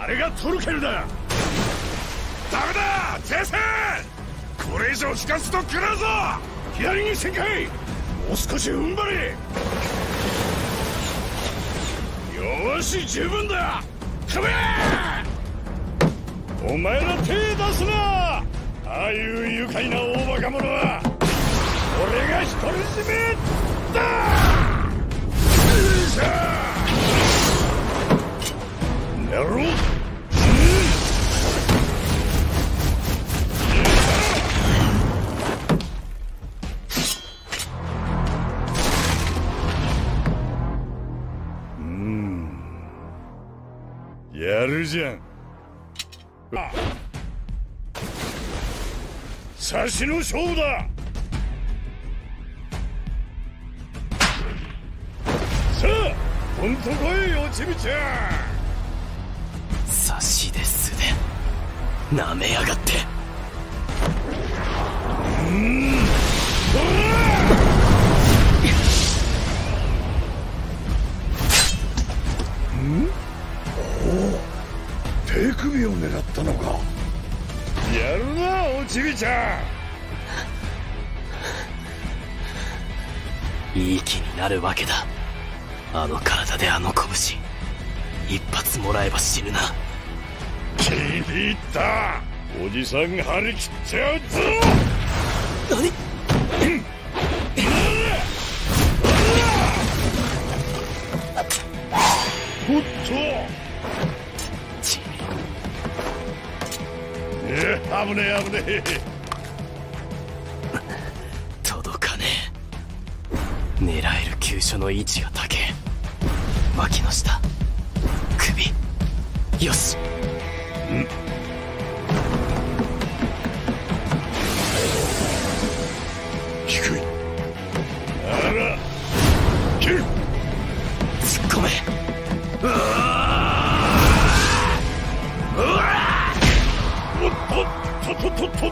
あれがトルケルだ。ダメだ停戦。これ以上引かすと食らうぞ。左に旋回。もう少し踏ん張れ。よし十分だ。飛べ。お前ら手出すな。ああいう愉快な大バカ者は俺が独り占めだ。よいしょ。やろう。やるじゃん。差しの勝負だ。さあほんとこいおちびちゃん。 差しで素でなめやがって。 手首を狙ったのか。やるなおちびちゃん。いい気になるわけだ。あの体であの拳一発もらえば死ぬな。 気に入った。おじさん張り切っちゃうぞ。 何。 おっと。危ねえ危ねえ。 届かねえ。狙える急所の位置が高え。脇の下首。よし。 低い。あら切る。 突っ込め。うわとっとっとっとっと。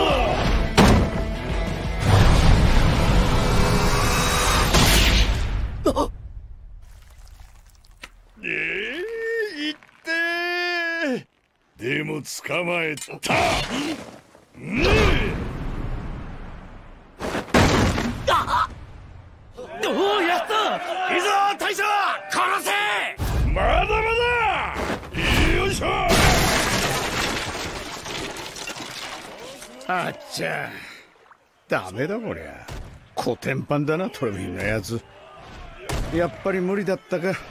いってでも捕まえた。 おおやった。 いいぞ大将殺せ。まだまだ。よいしょ。あっちゃダメだこりゃ。コテンパンだなトレビンのやつ。やっぱり無理だったか。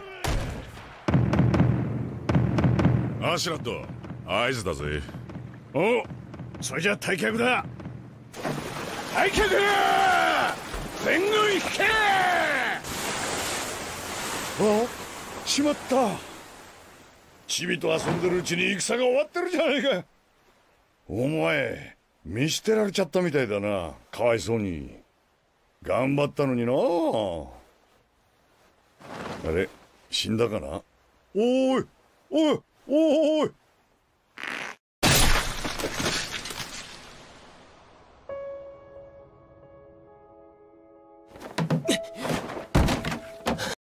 アシュラッド合図だぜ。 おそれじゃ退却だ。退却。全軍引け。あしまった。チビと遊んでるうちに戦が終わってるじゃないか。お前見捨てられちゃったみたいだな。かわいそうに。頑張ったのにな。あれ死んだかな。おいおいおいおい。